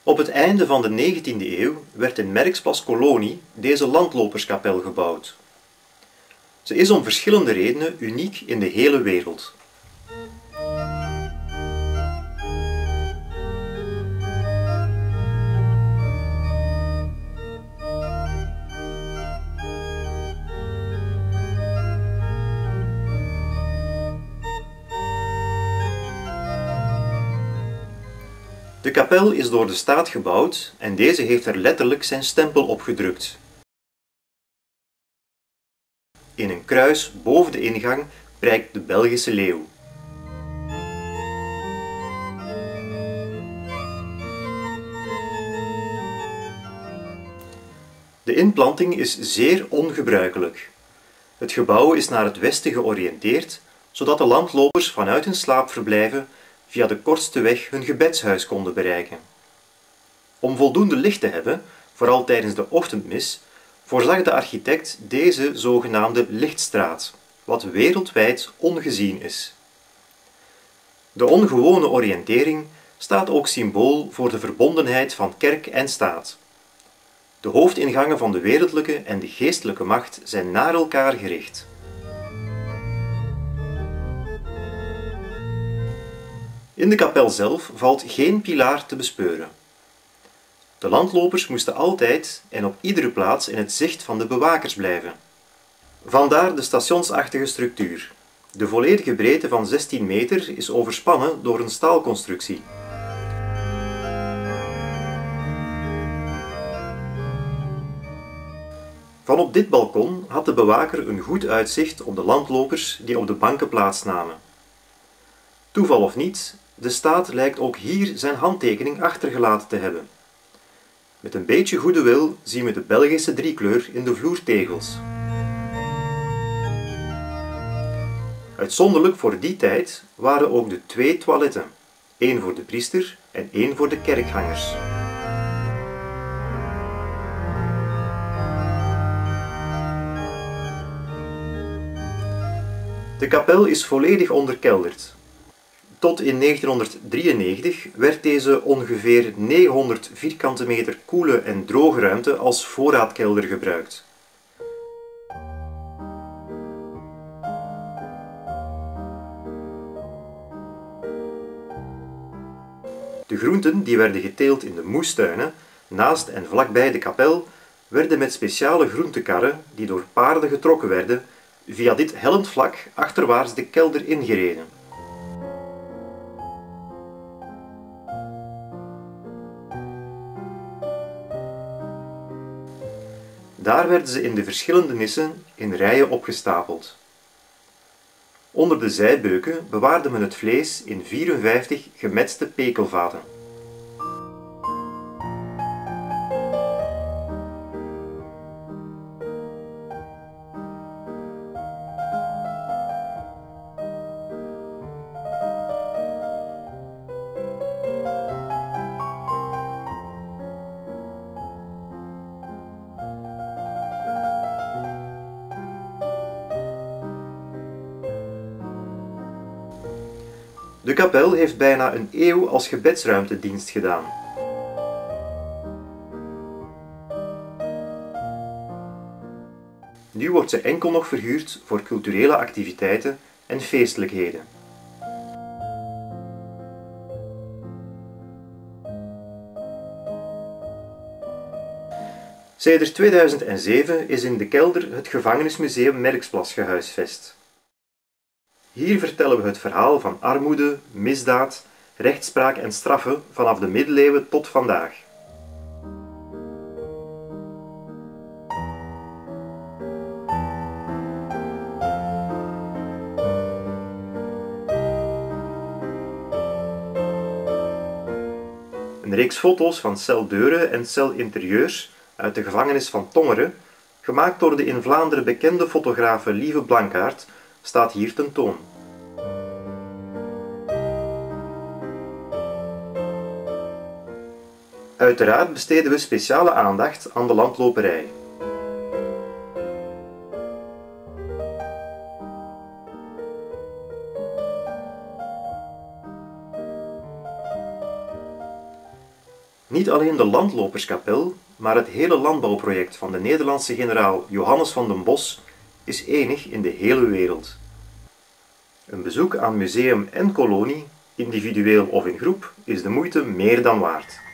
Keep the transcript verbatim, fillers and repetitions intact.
Op het einde van de negentiende eeuw werd in Merksplas-Kolonie deze landloperskapel gebouwd. Ze is om verschillende redenen uniek in de hele wereld. De kapel is door de staat gebouwd en deze heeft er letterlijk zijn stempel op gedrukt. In een kruis boven de ingang prijkt de Belgische leeuw. De inplanting is zeer ongebruikelijk. Het gebouw is naar het westen georiënteerd, zodat de landlopers vanuit hun slaapverblijven via de kortste weg hun gebedshuis konden bereiken. Om voldoende licht te hebben, vooral tijdens de ochtendmis, voorzag de architect deze zogenaamde lichtstraat, wat wereldwijd ongezien is. De ongewone oriëntering staat ook symbool voor de verbondenheid van kerk en staat. De hoofdingangen van de wereldlijke en de geestelijke macht zijn naar elkaar gericht. In de kapel zelf valt geen pilaar te bespeuren. De landlopers moesten altijd en op iedere plaats in het zicht van de bewakers blijven. Vandaar de stationsachtige structuur. De volledige breedte van zestien meter is overspannen door een staalconstructie. Van op dit balkon had de bewaker een goed uitzicht op de landlopers die op de banken plaatsnamen. Toeval of niet, de staat lijkt ook hier zijn handtekening achtergelaten te hebben. Met een beetje goede wil zien we de Belgische driekleur in de vloertegels. Uitzonderlijk voor die tijd waren ook de twee toiletten, één voor de priester en één voor de kerkgangers. De kapel is volledig onderkelderd. Tot in negentienhonderddrieënnegentig werd deze ongeveer negenhonderd vierkante meter koele en droge ruimte als voorraadkelder gebruikt. De groenten die werden geteeld in de moestuinen, naast en vlakbij de kapel, werden met speciale groentekarren, die door paarden getrokken werden, via dit hellend vlak achterwaarts de kelder ingereden. Daar werden ze in de verschillende nissen in rijen opgestapeld. Onder de zijbeuken bewaarde men het vlees in vierenvijftig gemetste pekelvaten. De kapel heeft bijna een eeuw als gebedsruimte dienst gedaan. Nu wordt ze enkel nog verhuurd voor culturele activiteiten en feestelijkheden. Sedert tweeduizend zeven is in de kelder het gevangenismuseum Merksplas gehuisvest. Hier vertellen we het verhaal van armoede, misdaad, rechtspraak en straffen vanaf de middeleeuwen tot vandaag. Een reeks foto's van celdeuren en celinterieurs uit de gevangenis van Tongeren, gemaakt door de in Vlaanderen bekende fotografe Lieve Blankaert, staat hier tentoon. Uiteraard besteden we speciale aandacht aan de landloperij. Niet alleen de landloperskapel, maar het hele landbouwproject van de Nederlandse generaal Johannes van den Bos is enig in de hele wereld. Een bezoek aan museum en kolonie, individueel of in groep, is de moeite meer dan waard.